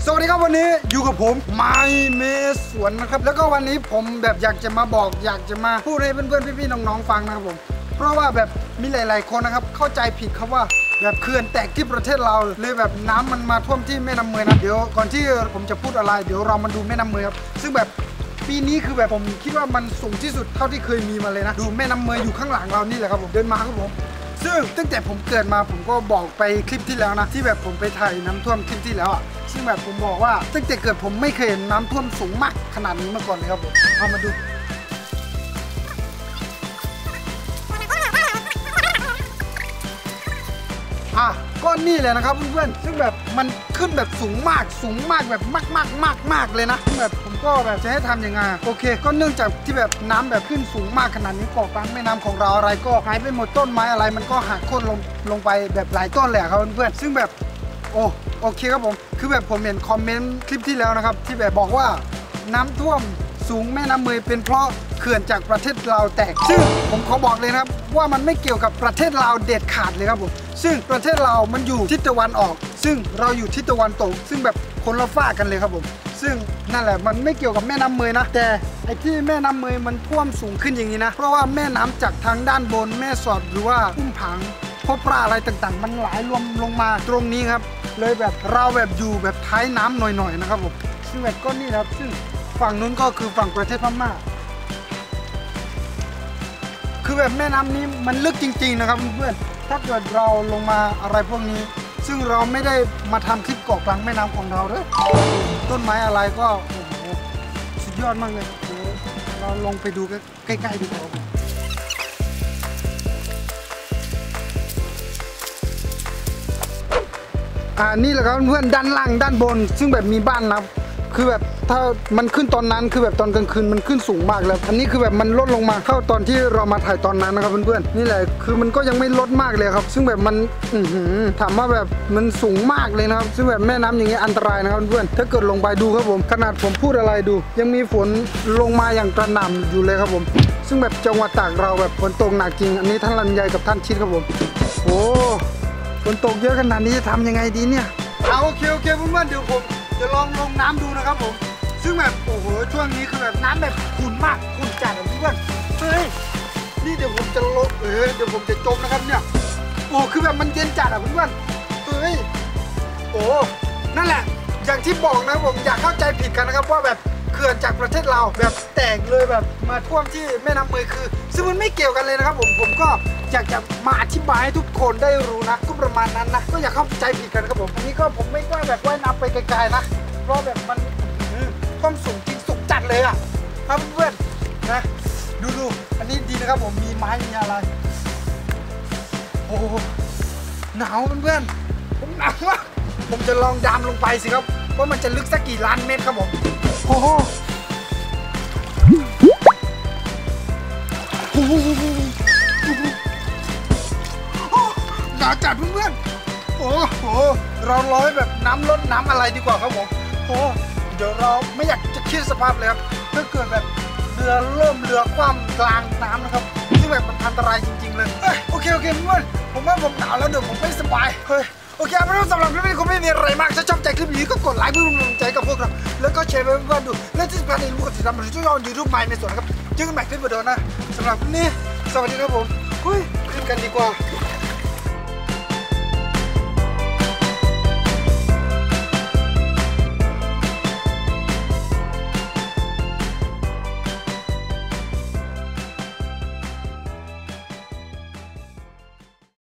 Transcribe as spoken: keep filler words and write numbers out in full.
สวัสดีครับวันนี้อยู่กับผมไมเมสวนนะครับแล้วก็วันนี้ผมแบบอยากจะมาบอกอยากจะมาพูดให้เพื่อนๆพี่ๆน้องๆฟังนะครับผมเพราะว่าแบบมีหลายๆคนนะครับเข้าใจผิดครับว่าแบบเขื่อนแตกที่ประเทศเราเลยแบบน้ำมันมาท่วมที่แม่น้ำเมยนะเดี๋ยวก่อนที่ผมจะพูดอะไรเดี๋ยวเรามาดูแม่น้ำเมยครับซึ่งแบบปีนี้คือแบบผมคิดว่ามันสูงที่สุดเท่าที่เคยมีมาเลยนะดูแม่น้ำเมยอยู่ข้างหลังเรานี่แหละครับผมเดินมาครับผมซึ่งตั้งแต่ผมเกิดมาผมก็บอกไปคลิปที่แล้วนะที่แบบผมไปถ่ายน้ำท่วมคลิปที่แล้วอ่ะซึ่งแบบผมบอกว่าตั้งแต่เกิดผมไม่เคยเห็นน้ำท่วมสูงมากขนาดนี้มาก่อนเลยครับผมเอามาดูอ่ะก็นี่แหละนะครับเพื่อนๆซึ่งแบบมันขึ้นแบบสูงมากสูงมากแบบมากมากมากมากเลยนะแบบผมก็แบบจะให้ทำยังไงโอเคก็เนื่องจากที่แบบน้ำแบบขึ้นสูงมากขนาดนี้เกาะกลางแม่น้ำของเราอะไรก็หายไปหมดต้นไม้อะไรมันก็หักโค่นลงลงไปแบบหลายต้นเลยครับเพื่อนๆซึ่งแบบโอ้โอเคครับผมคือแบบผมเห็นคอมเมนต์คลิปที่แล้วนะครับที่แบบบอกว่าน้ำท่วมสูงแม่น้ำเมยเป็นเพราะเขื่อนจากประเทศลาวแตกซึ่งผมขอบอกเลยนะครับว่ามันไม่เกี่ยวกับประเทศลาวเด็ดขาดเลยครับผมซึ่งประเทศลาวมันอยู่ทิศตะวันออกซึ่งเราอยู่ทิศตะวันตกซึ่งแบบคนละฝ้ากันเลยครับผมซึ่งนั่นแหละมันไม่เกี่ยวกับแม่น้ำเมยนะแต่ไอ้ที่แม่น้ำเมยมันท่วมสูงขึ้นอย่างนี้นะเพราะว่าแม่น้ำจากทางด้านบนแม่สอดหรือว่าอุ้มผังพบปลาอะไรต่างๆมันไหลรวมลงมาตรงนี้ครับเลยแบบเราแบบอยู่แบบท้ายน้ำหน่อยๆนะครับผมซึ่งแบบก็นี่ครับซึ่งฝั่งนู้นก็คือฝั่งประเทศพม่าคือแบบแม่น้ำนี้มันลึกจริงๆนะครับเพื่อนๆถ้าเกิดเราลงมาอะไรพวกนี้ซึ่งเราไม่ได้มาทำคลิปเกาะกลางแม่น้ำของเราเลยต้นไม้อะไรก็โอ้โหสุดยอดมากเลยเดี๋ยวเราลงไปดูใกล้ๆดีกว่าอ่านี่แหละครับเพื่อนด้านล่างด้านบนซึ่งแบบมีบ้านนะคือแบบถ้ามันขึ้นตอนนั้นคือแบบตอนกลางคืนมันขึ้นสูงมากแล้วอันนี้คือแบบมันลดลงมาเข้าตอนที่เรามาถ่ายตอนนั้นนะครับเพื่อนๆนี่แหละคือมันก็ยังไม่ลดมากเลยครับซึ่งแบบมันอือหือถามว่าแบบมันสูงมากเลยนะครับซึ่งแบบแม่น้ำอย่างเงี้ยอันตรายนะครับเพื่อนๆถ้าเกิดลงไปดูครับผมขนาดผมพูดอะไรดูยังมีฝนลงมาอย่างกระหน่ำอยู่เลยครับผมซึ่งแบบจังหวัดตากเราแบบฝนตกหนักจริงอันนี้ท่านลำไยกับท่านชิดครับผมโอ้ฝนตกเยอะขนาดนี้จะทำยังไงดีเนี่ยเอาโอเคโอเคเพื่อนๆเดี๋ยวผมจะลองลงน้ำดูนะครับผมซึ่งแบบโอ้โหช่วงนี้คือแบบน้ำแบบขุ่นมากขุ่นจัดเพื่อนเฮ้ยนี่เดี๋ยวผมจะลงเออเดี๋ยวผมจะจมนะครับเนี่ยโอ้คือแบบมันเย็นจัดอ่ะเพื่อนเฮ้ยโอ้นั่นแหละอย่างที่บอกนะผมอยากเข้าใจผิดกันนะครับว่าแบบเขื่อนจากประเทศเราแบบแตกเลยแบบมาท่วมที่แม่น้ำเมยคือซึ่งมันไม่เกี่ยวกันเลยนะครับผมผมก็อยากจะมาอธิบายให้ทุกคนได้รู้นะก็ประมาณนั้นนะก็อย่าเข้าใจผิดกันครับผมอันนี้ก็ผมไม่กล้าแบบว่ายน้ำไปไกลๆนะเพราะแบบมันความสูงจริงสูงจัดเลยอ่ะครับเพื่อนนะดูดูอันนี้ดีนะครับผมมีไม้มีอะไรโอ้หนาวเพื่อนผมหนาวมากผมจะลองดำลงไปสิครับว่ามันจะลึกสักกี่ล้านเมตรครับผมโอ้โหหนาวจัดเพื่อนๆโอ้โหเราร้อยแบบน้ำล้นน้ำอะไรดีกว่าครับผมโอ้เดี๋ยวเราไม่อยากจะคิดสภาพเลยครับถ้าเกิดแบบเรือเริ่มเรือคว่ำกลางน้ำนะครับซึ่งแบบมันอันตรายจริงๆเลยโอเคโอเคเพื่อนผมว่าผมหนาวแล้วเดี๋ยวผมไม่สบายเฮ้ยโอเคไม่ต้องสำหรับคลิปนี้คุณไม่มีอะไรมากถ้าชอบใจคลิปนี้ก็กดไลค์เพื่อเป็นกำลังใจกับพวกเราแล้วก็แชร์ไปเพื่อนๆดูและที่สำคัญอย่าลืมกดติดตามช่วยเรายูทูบใหม่ในส่วนนะครับเจอกันใหม่คลิปวิดีโอนะสำหรับคลิปนี้สวัสดีครับผมเฮ้ยขึ้นกันดีกว่า